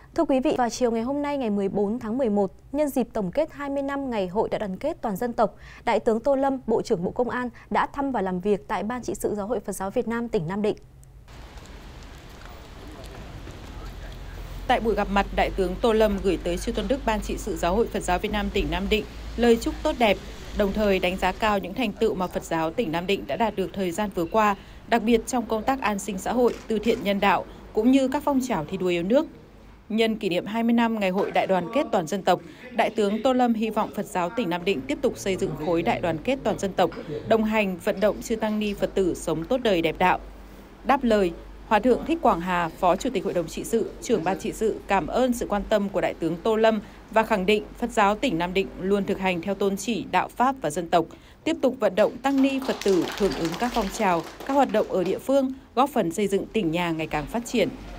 Thưa quý vị, vào chiều ngày hôm nay ngày 14 tháng 11, nhân dịp tổng kết 20 năm Ngày Hội Đại đoàn kết toàn dân tộc, Đại tướng Tô Lâm, Bộ trưởng Bộ Công an đã thăm và làm việc tại Ban Trị sự Giáo hội Phật giáo Việt Nam tỉnh Nam Định. Tại buổi gặp mặt, Đại tướng Tô Lâm gửi tới Chư Tôn Đức Ban Trị sự Giáo hội Phật giáo Việt Nam tỉnh Nam Định lời chúc tốt đẹp, đồng thời đánh giá cao những thành tựu mà Phật giáo tỉnh Nam Định đã đạt được thời gian vừa qua, đặc biệt trong công tác an sinh xã hội, từ thiện nhân đạo, cũng như các phong trào thi đua yêu nước. Nhân kỷ niệm 20 năm Ngày Hội Đại đoàn kết toàn dân tộc, Đại tướng Tô Lâm hy vọng Phật giáo tỉnh Nam Định tiếp tục xây dựng khối đại đoàn kết toàn dân tộc, đồng hành vận động chư tăng ni Phật tử sống tốt đời đẹp đạo. Đáp lời, Hòa thượng Thích Quảng Hà, Phó Chủ tịch Hội đồng Trị sự, Trưởng Ban Trị sự cảm ơn sự quan tâm của Đại tướng Tô Lâm và khẳng định Phật giáo tỉnh Nam Định luôn thực hành theo tôn chỉ đạo Pháp và dân tộc, tiếp tục vận động tăng ni Phật tử hưởng ứng các phong trào, các hoạt động ở địa phương, góp phần xây dựng tỉnh nhà ngày càng phát triển.